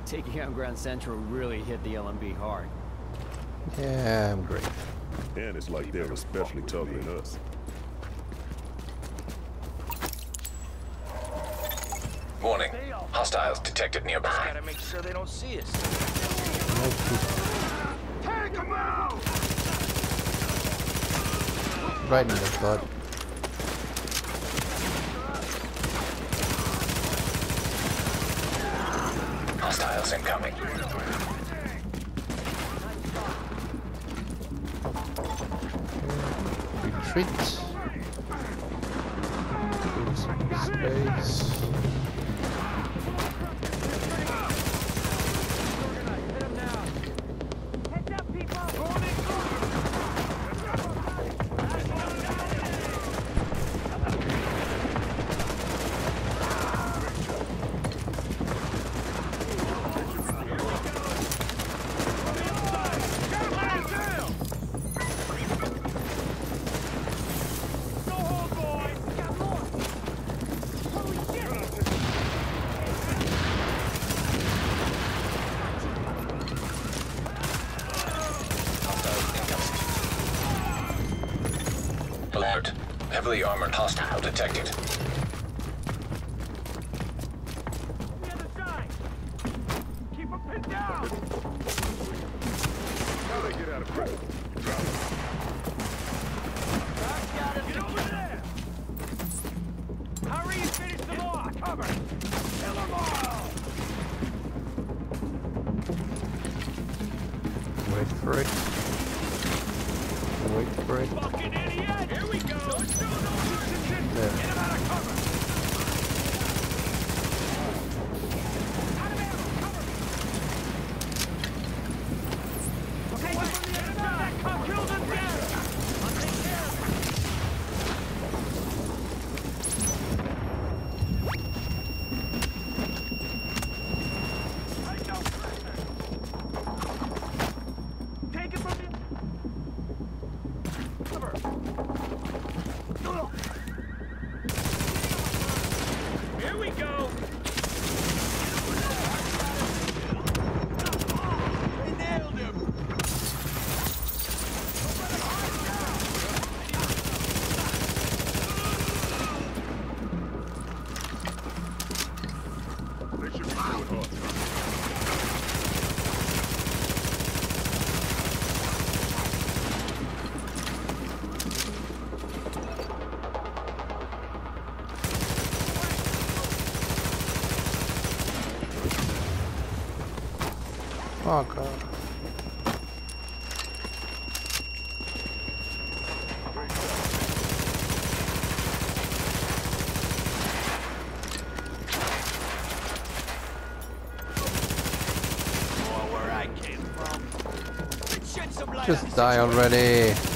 Taking out Ground Central really hit the LMB hard. Yeah, I'm great. And it's like they're especially tougher than us. Warning. Hostiles detected nearby. Gotta make sure they don't see us. Take them out! Right in the butt. Hostiles incoming. Retreat. Space. Alert. Heavily armored hostile detected. The other side! Keep them pinned down! How they get out of prison? Get over there! Hurry and finish them off! Cover! Kill them all! Wait for it. Wait for it. Fucking idiot! Here we go! Don't show no resistance! There. Get him out of cover! Out of ammo! Cover me! Okay, one from the other side! Kill them down! I'll take care of it! Take no prisoners! Take it from the... Cover! Here we go! They nailed him! They should be doing hard. Oh god. Or where I came from. Shed some light on Just the die situation. already.